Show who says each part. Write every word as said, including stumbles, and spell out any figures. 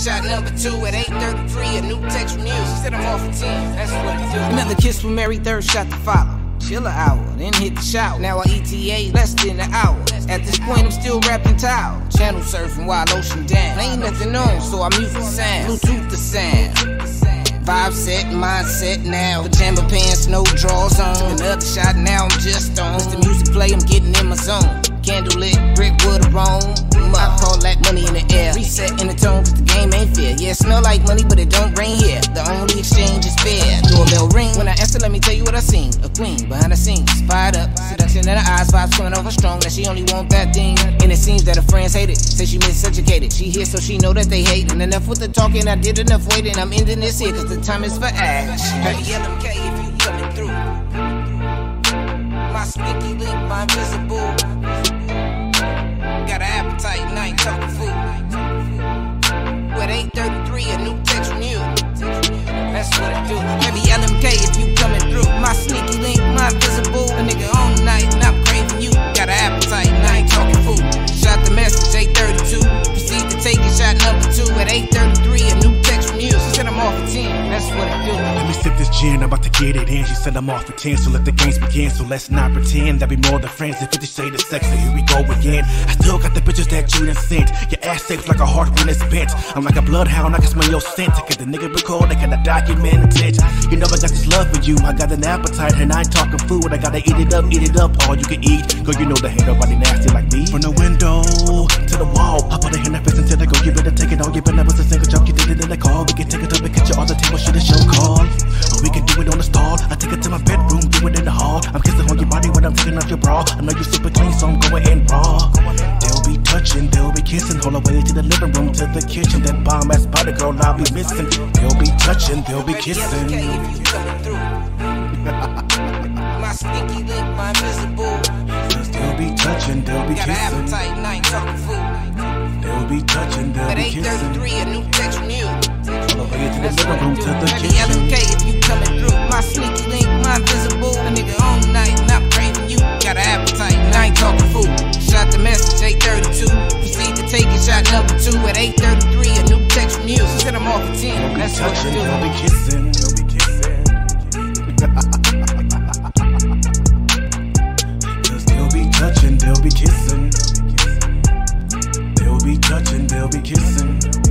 Speaker 1: shot number two at eight thirty-three. A new text from you. She said I'm off at ten. That's what I do. Another kiss from Mary, third shot to follow. Chill an hour, then hit the shower. Now I E T A less than an hour. At this point, I'm still wrapping towel. Channel surfing while ocean down. Ain't nothing on, so I mute the sound. Bluetooth the sound. Vibe set, mindset now. Pajama pants, no drawers on. Another shot, now I'm just on. As the music play, I'm getting in my zone. Candlelit, brick wood aroma. I call that money in the air. Reset in the tone, cause the game ain't fair. Yeah, it smell like money, but it don't rain here. The only exchange is fair. Doorbell ring. When I answer, let me tell you what I seen. A queen behind the scenes, fired up. Seduction in her eyes, vibes coming over strong. That she only want that thing. And it seems that her friends hate it. Say she miseducated. She here so she know that they hate. And enough with the talking, I did enough waiting. I'm ending this here cause the time is for action. Hey, L M K if you coming through. My sneaky link, my invisible. Got an appetite and I ain't talking food. At eight thirty-three, a new text from you. That's what I do. Baby L M K if you coming through. My sneaky link, my invisible. A nigga on night and I'm craving you. Got an appetite and I ain't talking food. Shot the message, eight thirty-two. Proceed to take it, shot number two. At eight thirty-three, a new text from you. She said I'm off at ten. That's what I do.
Speaker 2: Let me sip this gin, I'm about to get it in. She said I'm off at ten, so let the games begin. So let's not pretend that we more than friends. If fifty shades of sex, so here we go again. I still got the pictures that you done sent. Your ass shaped like a heart when it's bent. I'm like a bloodhound, I can smell your scent. I get the nigga record, I gotta document it. You know I got this love for you, I got an appetite, and I ain't talking food. I gotta eat it up, eat it up, all you can eat. Girl, you know that ain't nobody nasty like me. From the window to the wall, I put it in the face until I go. You better take it all, you better never a single joke. You did it in the call, we can take it up and catch you on the table, shit is show call. Or we can do it on the stall, I take it to my bedroom, do it in the hall. I'm kissing on your body when I'm taking off your bra. I know you super clean, so I'm going in raw. They'll be touching, they'll be kissing, all the way to the living room, to the kitchen. That bomb ass body girl I'll be missing. They'll be touching, they'll be kissing.
Speaker 1: If you coming through. My sneaky link, my invisible.
Speaker 2: They'll be touching, they'll be
Speaker 1: Got an
Speaker 2: kissing.
Speaker 1: appetite and I ain't talking food.
Speaker 2: They'll be touching, they'll
Speaker 1: At
Speaker 2: be
Speaker 1: eight
Speaker 2: kissing.
Speaker 1: thirty-three, a new text from you.
Speaker 2: All the way to the living room, to the
Speaker 1: Baby L M K
Speaker 2: kitchen.
Speaker 1: if you coming through. My sneaky link, my invisible. A nigga on night and I'm craving you. Got an appetite and I ain't talking food. Shot the message, eight thirty-two. Proceed to take it, shot number two. At eight thirty-three, a new text from you. She said I'm off at ten. That's what I do.
Speaker 2: They'll be kissing, they'll be kissing. Cause they'll be touching, they'll be kissing. They'll be touching, they'll be kissing.